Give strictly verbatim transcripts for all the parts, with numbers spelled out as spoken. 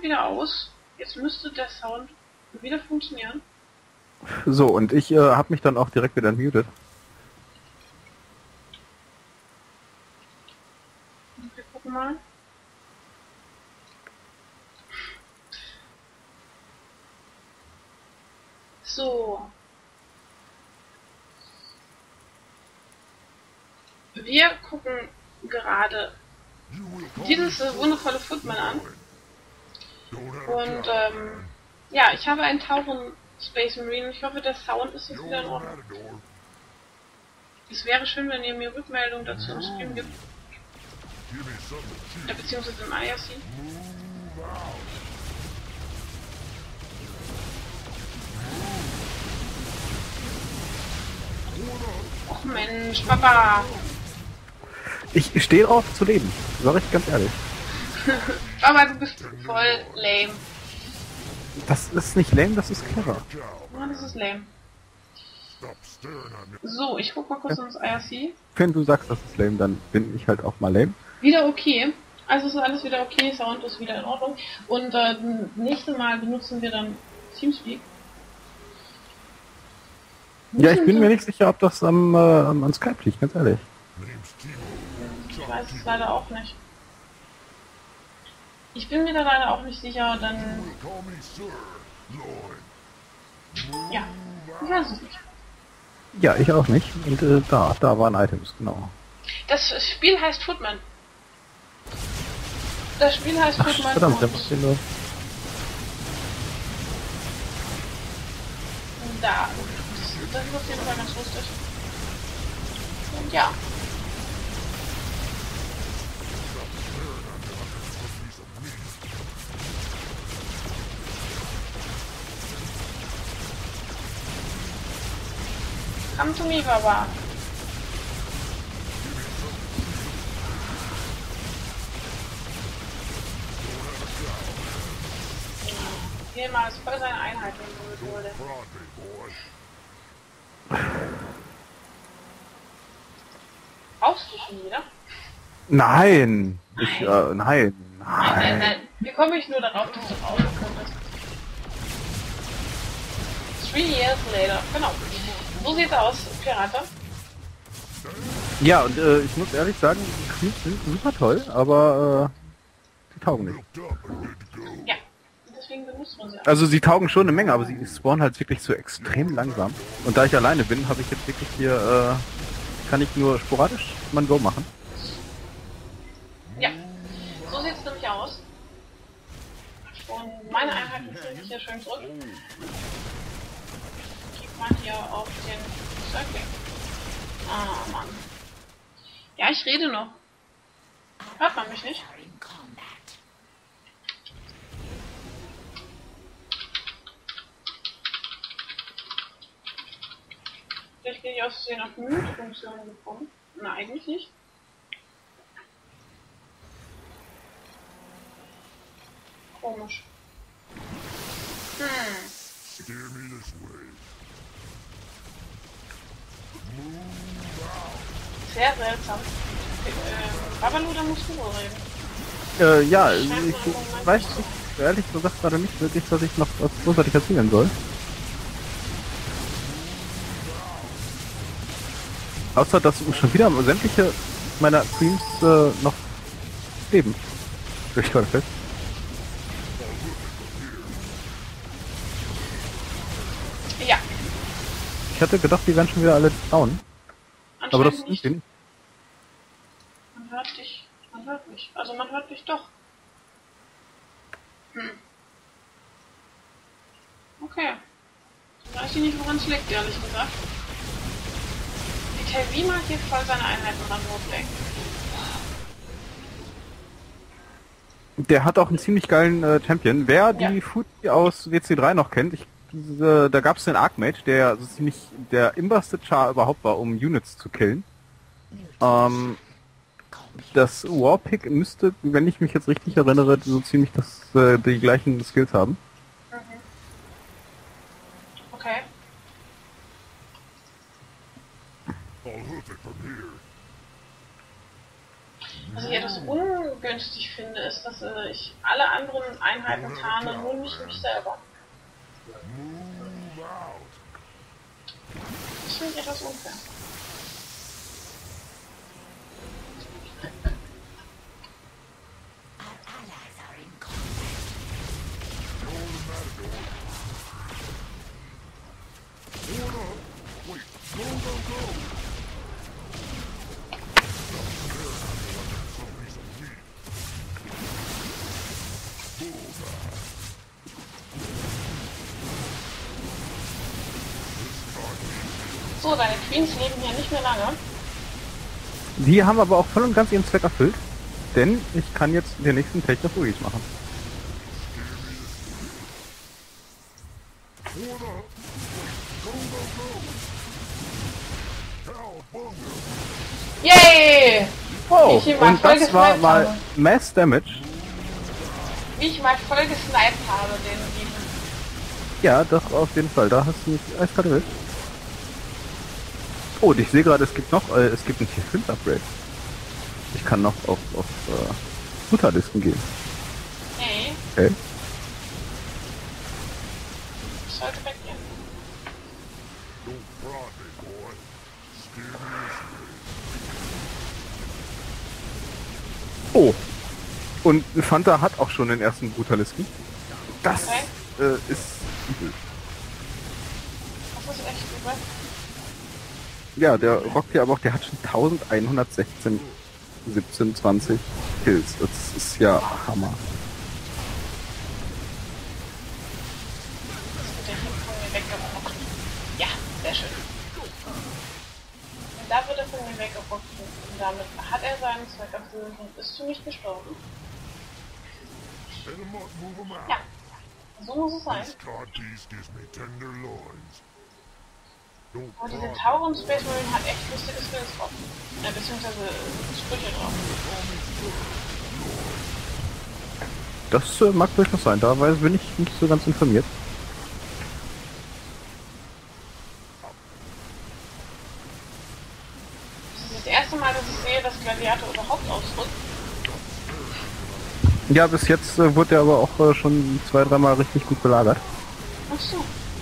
wieder aus. Jetzt müsste der Sound wieder funktionieren. So, und ich äh, habe mich dann auch direkt wieder muted. Wir gucken mal. So. Wir gucken gerade dieses äh, wundervolle Footman an. Und ähm, ja, ich habe einen Tauchen Space Marine. Ich hoffe, der Sound ist jetzt wieder in Ordnung. Es wäre schön, wenn ihr mir Rückmeldung dazu im Stream gibt. Ja, beziehungsweise im I R C. Och Mensch, Papa! Ich stehe drauf zu leben, sag ich ganz ehrlich. Aber du bist voll lame. Das ist nicht lame, das ist clever. Ja, das ist lame. So, ich guck mal kurz ins I R C. Wenn du sagst, das ist lame, dann bin ich halt auch mal lame. Wieder okay. Also ist alles wieder okay, Sound ist wieder in Ordnung. Und äh, nächste Mal benutzen wir dann Teamspeak. Ja, ich bin mir nicht sicher, ob das am, äh, am Skype liegt, ganz ehrlich. Ich weiß es leider auch nicht. Ich bin mir da leider auch nicht sicher, dann... Ja, ich weiß es nicht. Ja, ich auch nicht. Und äh, da, da waren Items, genau. Das Spiel heißt Footman. Das Spiel heißt Ach, Footman. verdammt, der macht den nur. Da. Das, das ist auf jeden Fall ganz lustig. Und ja. Come to me, Baba. Hier mal ist voll seine Einheit, wenn du mit Brauchst du schon wieder? Nein! Ich, äh, nein, nein. Nein, nein. Wie komme ich nur darauf, dass du brauchen könntest? Three years later. Genau. So sieht's aus, Pirate. Ja, und äh, ich muss ehrlich sagen, die Creeps sind super toll, aber äh, die taugen nicht. Ja, deswegen benutzt man sie auch. Also sie taugen schon eine Menge, aber sie spawnen halt wirklich so extrem langsam. Und da ich alleine bin, habe ich jetzt wirklich hier, äh, kann ich nur sporadisch mein Go machen. Ja, so sieht's nämlich aus. Und meine Einheiten ziehen sich hier schön zurück. Geht mal hier auf den Circle. Ah, Mann. Ja, ich rede noch. Hört man mich nicht? Vielleicht bin ich aus Versehen auf Mute-Funktion gekommen. Na, eigentlich nicht. Komisch. Hm. Sehr seltsam. Äh, aber nur, da musst du wohl reden. Äh, ja, ich, ich weiß nicht, ehrlich gesagt gerade nicht wirklich, was ich noch was großartig erzählen soll. Außer, dass schon wieder sämtliche meiner Queens äh, noch leben. Ich gerade fest. Ja. Ich hatte gedacht, die wären schon wieder alle down. Aber das nicht. sind Man hört dich. Man hört mich. Also man hört dich doch. Hm. Okay. Ich weiß nicht, woran es liegt, ehrlich gesagt. Die Telvima hier voll seine Einheiten ran hochlenkt. Der hat auch einen ziemlich geilen äh, Champion. Wer Ja. die Fuji aus W C drei noch kennt, ich, diese, da gab es den Archmage, der so ziemlich der imberste Char überhaupt war, um Units zu killen. Ähm, das Warpick müsste, wenn ich mich jetzt richtig erinnere, so ziemlich das, äh, die gleichen Skills haben. Mhm. Okay. Also hier das Ungünstige ungünstig finde, ist, dass äh, ich alle anderen Einheiten tarne, nur nicht mich selber. Das finde ich etwas unfair. So, deine Queens leben hier nicht mehr lange. Die haben aber auch voll und ganz ihren Zweck erfüllt, denn ich kann jetzt den nächsten Page of Ruiz machen. Yay! Oh, Wie ich ihn mal und voll das war gesniped mal habe. Mass Damage. Wie ich mal voll gesniped habe, den Riesen. Ja, doch, auf jeden Fall. Da hast du mich eiskalt erwischt. Oh, und ich sehe gerade, es gibt noch, äh, es gibt ein Tier fünf Upgrade. Ich kann noch auf, auf äh, Mutterlisten gehen. Hey, Okay. ich sollte weggehen. Oh. Und Fanta hat auch schon den ersten Brutalisten. Das Okay. äh, ist übel. Das ist echt übel. Ja, der rockt ja aber auch, der hat schon elfhundertsechzehn, siebzehn, zwanzig Kills. Das ist ja Hammer. Das wird der Hund von mir weggerockt. Ja, sehr schön. Und da wird er von mir weggerockt. Und damit hat er seinen Zweck erfüllt und ist für mich gestorben. Ja, so muss es sein. Aber diese Tauren Space Marine hat echt lustige Skills drauf. Ja, beziehungsweise Sprüche drauf. Das äh, mag durchaus sein, da weiß, bin ich nicht so ganz informiert. Das ist das erste Mal, dass ich sehe, dass Gladiator überhaupt ausrückt. Ja, bis jetzt äh, wurde er aber auch äh, schon zwei, dreimal richtig gut belagert. Ach so.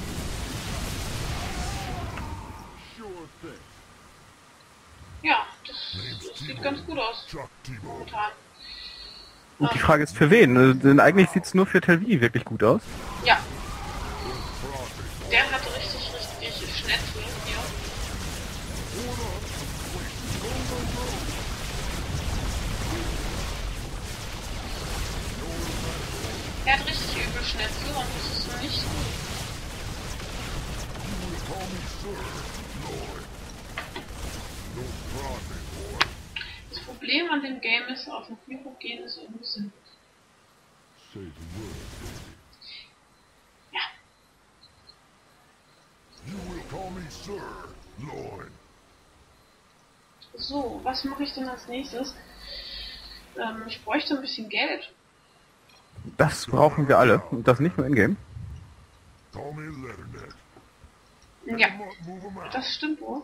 Ja, das, das sieht ganz gut aus. Momentan. Und die Frage ist für wen? Äh, Denn eigentlich sieht es nur für Telvi wirklich gut aus. Ja. Der hat richtig, richtig Schnetzel hier. Der hat richtig übel Schnetzel und das ist nicht gut. Das Problem an dem Game ist, auf dem Mikro gehen ist Unsinn. Ja. So, was mache ich denn als nächstes? Ähm, ich bräuchte ein bisschen Geld. Das brauchen wir alle. Und das nicht nur in-game. Ja, das stimmt wohl.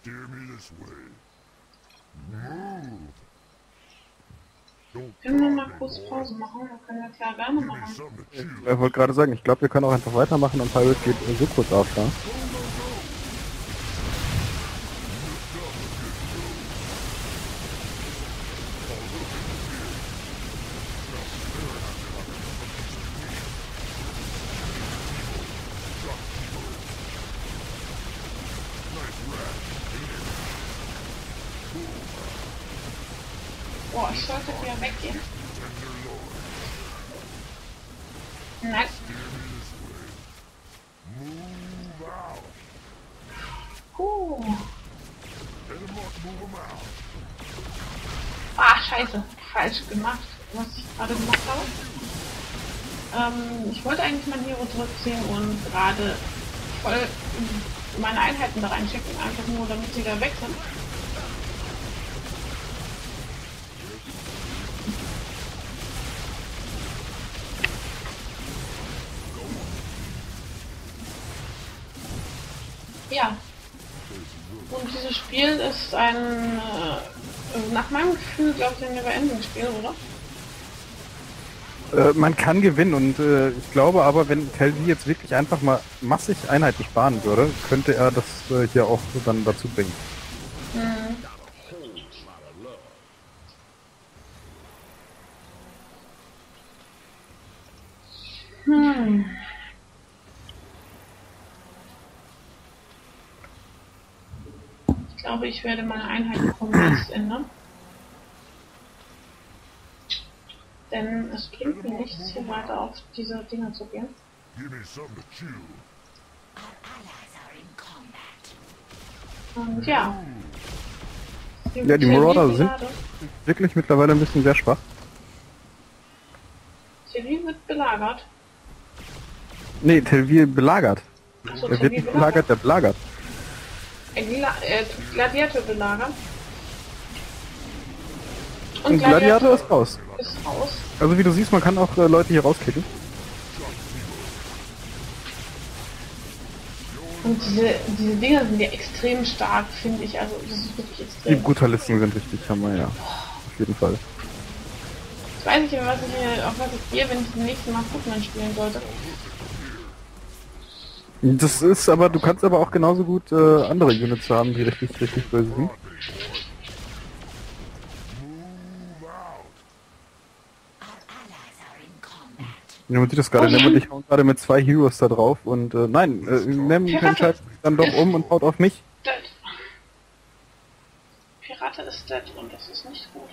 Können wir mal kurz Pause machen? Dann können wir klar gerne machen. Ich wollte gerade sagen, ich glaube, wir können auch einfach weitermachen und Pirate geht äh, so kurz auf, ja? Boah, ich sollte wieder weggehen. Nein. Huh. Ah, scheiße. Falsch gemacht, was ich gerade gemacht habe. Ähm, ich wollte eigentlich mein Hero zurückziehen und gerade voll meine Einheiten da reinschicken, einfach nur damit sie da weg sind. Ja. Und dieses Spiel ist ein, äh, nach meinem Gefühl, glaube ich, ein Never-Ending-Spiel, oder? Äh, man kann gewinnen und äh, ich glaube aber, wenn Telvi jetzt wirklich einfach mal massig einheitlich sparen würde, könnte er das äh, hier auch dann dazu bringen. Hm. Hm. Ich glaube, ich werde meine Einheiten komplett ändern. Denn es bringt mir nichts, hier weiter auf diese Dinger zu gehen. Und ja. Ja, die Marauder sind wirklich mittlerweile ein bisschen sehr schwach. Telvi wird belagert. Nee, Telvi belagert. Achso, Er wird nicht belagert, der belagert. Gla äh, Gladiator belagert. Und, Und Gladiator, Gladiator ist raus. Ist raus. Also wie du siehst, man kann auch äh, Leute hier rauskicken. Und diese, diese Dinger sind ja extrem stark, finde ich. Also das ist wirklich extrem. Die Brutalisten sind richtig hammer, ja. Auf jeden Fall. Ich weiß nicht mehr, was ich, auf was ich gehe, wenn ich das nächste Mal Pokémon spielen sollte. Das ist aber, du kannst aber auch genauso gut äh, andere Units haben, die richtig, richtig böse sind. Ja, man sieht das gerade, oh, ja. Ich hau gerade mit zwei Heroes da drauf und äh, nein, äh, Nemm entscheidet dann doch um und haut auf mich. Dead. Pirate ist dead und das ist nicht gut.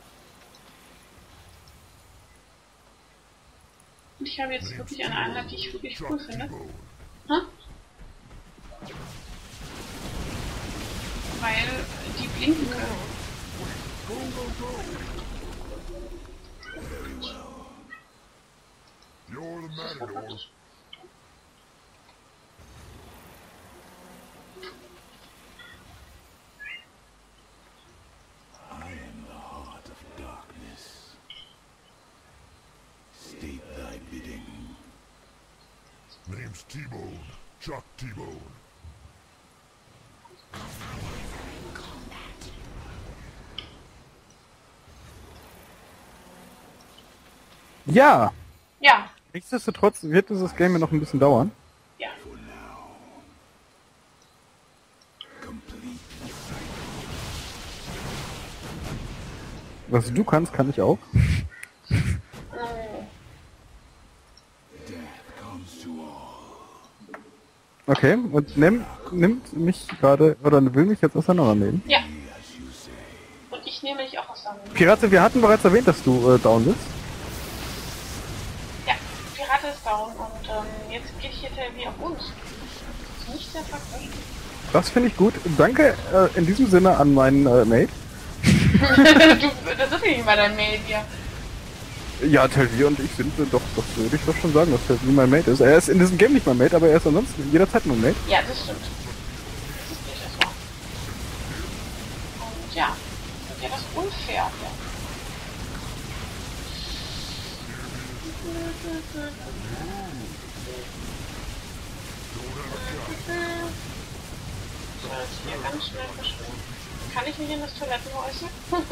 Und ich habe jetzt wirklich eine Einheit, die ich wirklich cool finde. Hm? Weil die blinken können. You're the matador. I am the heart of darkness. State thy bidding. Name's T-Bone. Chuck T-Bone. Ja! Ja. Nichtsdestotrotz wird dieses Game ja noch ein bisschen dauern. Ja. Was du kannst, kann ich auch. Okay, und Nemm nimmt mich gerade, oder will mich jetzt auseinandernehmen. Ja. Und ich nehme dich auch auseinander. Pirate, wir hatten bereits erwähnt, dass du äh, down bist. Pirate ist down und ähm, jetzt geht hier Telvi auf uns. Das ist nicht sehr praktisch. Das finde ich gut. Danke äh, in diesem Sinne an meinen äh, Mate. du, das ist nicht mal dein Mate hier. Ja, Telvi und ich sind äh, doch, das würde ich doch schon sagen, dass Telvi mein Mate ist. Er ist in diesem Game nicht mein Mate, aber er ist ansonsten jederzeit mein Mate. Ja, das stimmt. Das ist durchaus wahr. Und ja, ja, das ist unfair. Ja. So, jetzt hier ganz schnell verschwinden. Kann ich mich in das Toilettenhäuschen?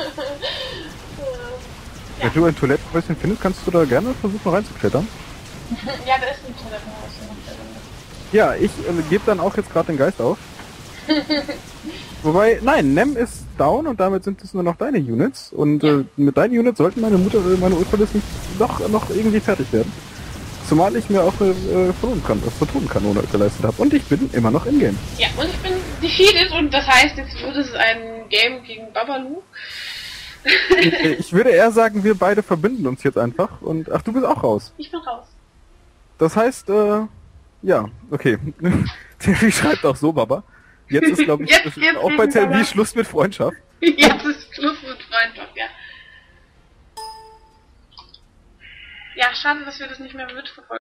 Ja. Wenn du ein Toilettenhäuschen findest, kannst du da gerne versuchen reinzuklettern. Ja, da ist ein Toilettenhäuschen noch drin. Ja, ich äh, gebe dann auch jetzt gerade den Geist auf. Wobei, nein, Nemm ist down und damit sind es nur noch deine Units. Und ja. äh, mit deinen Units sollten meine Mutter, äh, meine Ultralisten doch noch irgendwie fertig werden. Zumal ich mir auch eine äh, Photonenkanone geleistet habe. Und ich bin immer noch im Game. Ja, und ich bin defeated und das heißt, jetzt wird es ein Game gegen Babalu. Ich würde eher sagen, wir beide verbinden uns jetzt einfach. Und ach, du bist auch raus. Ich bin raus. Das heißt, äh, ja, okay. Telvi schreibt auch so, Baba. Jetzt ist, glaube ich, jetzt, jetzt auch bei Telvi Schluss mit Freundschaft. Jetzt ist Schluss mit Freundschaft, ja. Ja, schade, dass wir das nicht mehr mitverfolgen.